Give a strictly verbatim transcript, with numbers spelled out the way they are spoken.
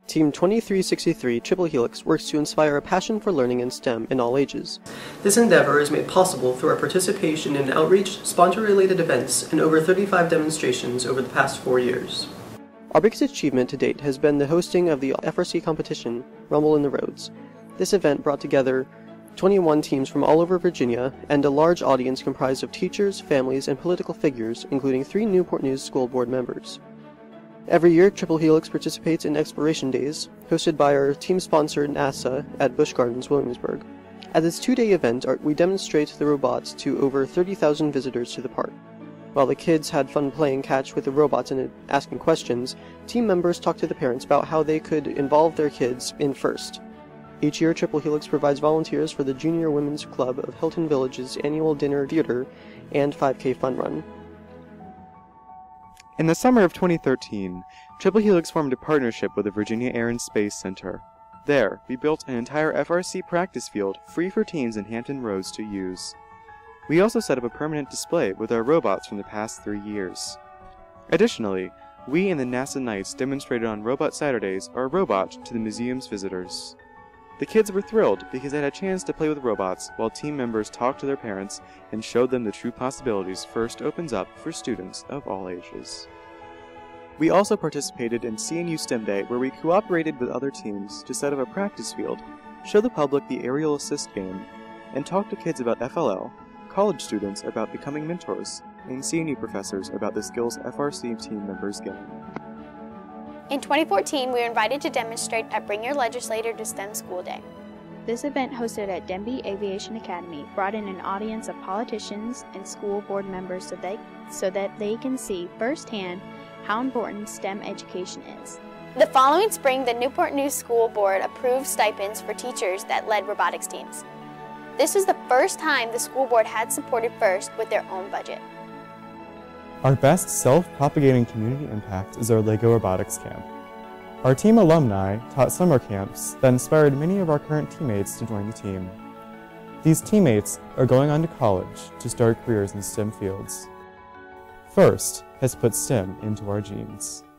Team twenty-three sixty-three Triple Helix works to inspire a passion for learning in STEM in all ages. This endeavor is made possible through our participation in outreach, sponsor-related events, and over thirty-five demonstrations over the past four years. Our biggest achievement to date has been the hosting of the F R C competition, Rumble in the Roads. This event brought together twenty-one teams from all over Virginia and a large audience comprised of teachers, families, and political figures, including three Newport News School Board members. Every year, Triple Helix participates in Exploration Days, hosted by our team-sponsored NASA at Busch Gardens, Williamsburg. At this two-day event, we demonstrate the robots to over thirty thousand visitors to the park. While the kids had fun playing catch with the robots and asking questions, team members talked to the parents about how they could involve their kids in FIRST. Each year, Triple Helix provides volunteers for the Junior Women's Club of Hilton Village's annual dinner theater and five K fun run. In the summer of twenty thirteen, Triple Helix formed a partnership with the Virginia Air and Space Center. There, we built an entire F R C practice field free for teens in Hampton Roads to use. We also set up a permanent display with our robots from the past three years. Additionally, we and the NASA Knights demonstrated on Robot Saturdays our robot to the museum's visitors. The kids were thrilled because they had a chance to play with robots while team members talked to their parents and showed them the true possibilities FIRST opens up for students of all ages. We also participated in C N U STEM Day, where we cooperated with other teams to set up a practice field, show the public the aerial assist game, and talk to kids about F L L, college students about becoming mentors, and C N U professors about the skills F R C team members gain. In twenty fourteen, we were invited to demonstrate at Bring Your Legislator to STEM School Day. This event, hosted at Denby Aviation Academy, brought in an audience of politicians and school board members so, they, so that they can see firsthand how important STEM education is. The following spring, the Newport News School Board approved stipends for teachers that led robotics teams. This was the first time the school board had supported FIRST with their own budget. Our best self-propagating community impact is our LEGO Robotics Camp. Our team alumni taught summer camps that inspired many of our current teammates to join the team. These teammates are going on to college to start careers in STEM fields. FIRST has put STEM into our genes.